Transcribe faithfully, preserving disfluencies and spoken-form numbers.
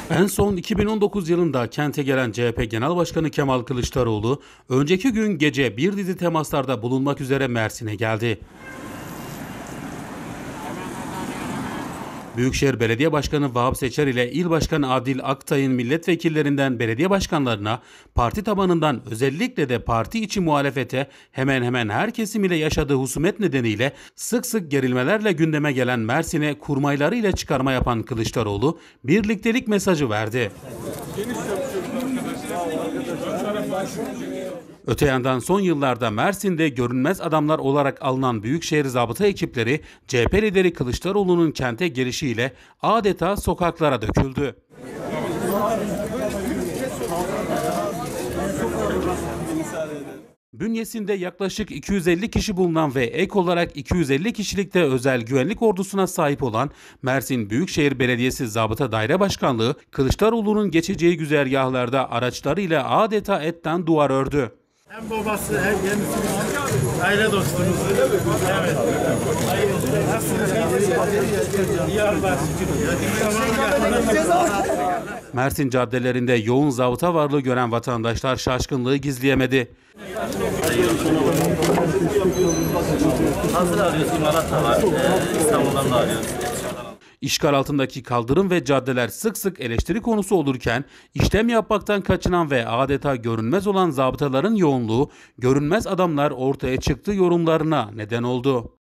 En son iki bin on dokuz yılında kente gelen C H P Genel Başkanı Kemal Kılıçdaroğlu, önceki gün gece bir dizi temaslarda bulunmak üzere Mersin'e geldi. Büyükşehir Belediye Başkanı Vahap Seçer ile İl Başkanı Adil Aktay'ın milletvekillerinden belediye başkanlarına, parti tabanından özellikle de parti içi muhalefete hemen hemen her kesim ile yaşadığı husumet nedeniyle sık sık gerilmelerle gündeme gelen Mersin'e kurmayları ile çıkarma yapan Kılıçdaroğlu birliktelik mesajı verdi. Öte yandan son yıllarda Mersin'de görünmez adamlar olarak alınan büyükşehir zabıta ekipleri C H P lideri Kılıçdaroğlu'nun kente gelişiyle adeta sokaklara döküldü. Bünyesinde yaklaşık iki yüz elli kişi bulunan ve ek olarak iki yüz elli kişilikte özel güvenlik ordusuna sahip olan Mersin Büyükşehir Belediyesi Zabıta Daire Başkanlığı, Kılıçdaroğlu'nun geçeceği güzergahlarda araçlarıyla adeta etten duvar ördü. Hem babası hem kendisi aile dostumuz. Evet. Mersin caddelerinde yoğun zabıta varlığı gören vatandaşlar şaşkınlığı gizleyemedi. Hazır arıyoruz, Malatya var, ee, İstanbul'dan da arıyoruz. İşgal altındaki kaldırım ve caddeler sık sık eleştiri konusu olurken, işlem yapmaktan kaçınan ve adeta görünmez olan zabıtaların yoğunluğu, görünmez adamlar ortaya çıktı yorumlarına neden oldu.